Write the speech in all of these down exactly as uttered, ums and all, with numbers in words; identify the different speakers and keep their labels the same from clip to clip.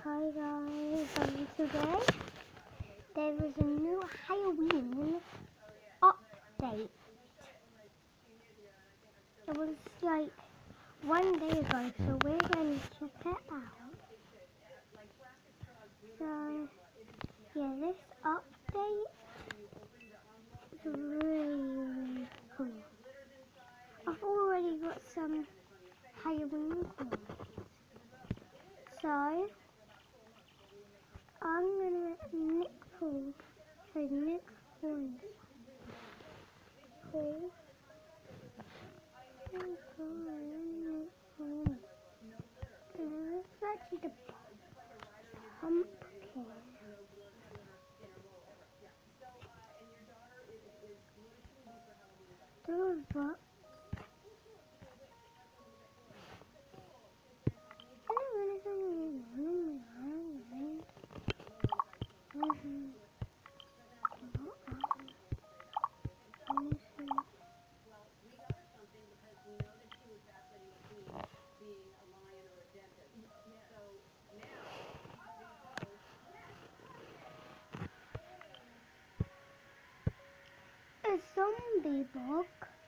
Speaker 1: Hi guys, um, today there is a new Halloween update. It was like one day ago, so we're going to check it out. So yeah, this update is really, really cool. I've already got some Halloween coins. So I'm gonna let Nick pull. So Nick coins. Pull. It's actually the pumpkin. The book. A zombie book.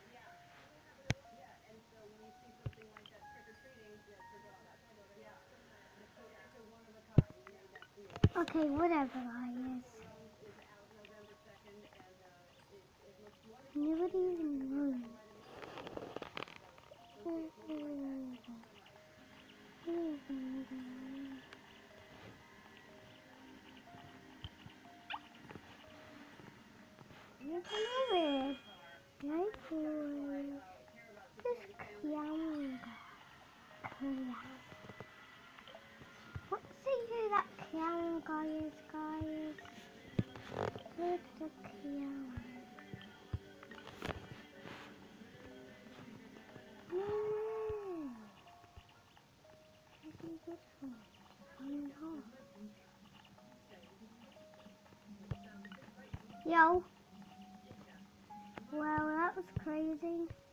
Speaker 1: Okay, whatever I is. Nobody even knows. Look at it. Right boy. This clown. Clown. Let's see who that clown guy is, guys. Where's the clown? No, no. Maybe this one. One and a half. Yo. Wow, that was crazy.